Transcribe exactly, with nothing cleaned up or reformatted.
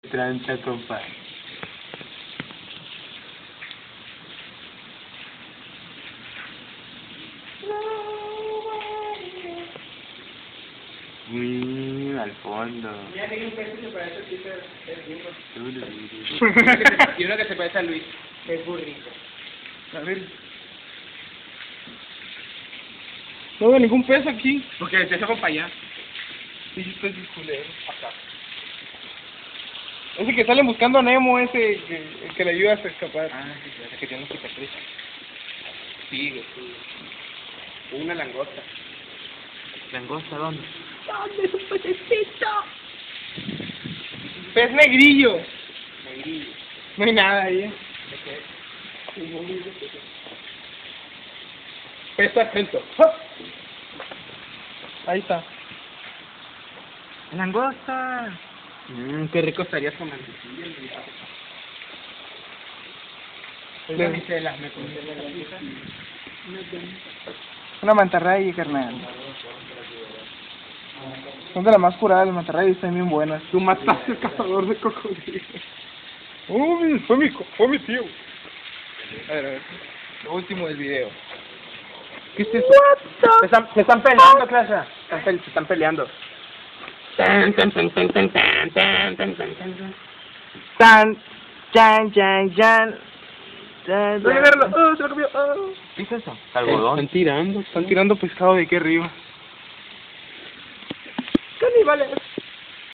tranza, compa. Mmm, al fondo. Ya hay un pez que se parece a ti, es burro. Turururu. Y uno que se parece a Luis, que es burrito. A ver. No veo ningún pez aquí. Porque el pez se fue para allá. Sí, peces culeros. Acá. Ese que salen buscando a Nemo, ese que, el que le ayuda a escapar. Ah, sí, claro, que tiene cicatriz. Sí, sí. Una langosta. ¿Langosta dónde? ¿Dónde es un pececito? Pez negrillo. Negrillo. No hay nada ahí. ¿De qué? Pez sargento. Ahí está. ¡Langosta! Mmm, qué rico estaría con mantequilla. Le- Daniela, me conté la gatita. Una mantarraya, carnal. Son de las más curadas las mantarrayas, están bien buenas. Tú mataste al cazador de cocodrilos. Uy, fue mi, co- fue mi tío. A ver, a ver. Lo último del video. ¿Qué es eso? Se están, se están peleando, clase. Están pe- se están peleando. Tan, tan, tan, tan, tan, tan, tan, tan, tan, tan. Tan, chan, chan, chan. Tan, Voy a tan. verlo. Oh, se lo comió. Oh. ¿Qué es eso? Algodón. Están tirando. Están tirando pescado de aquí arriba. Caníbales.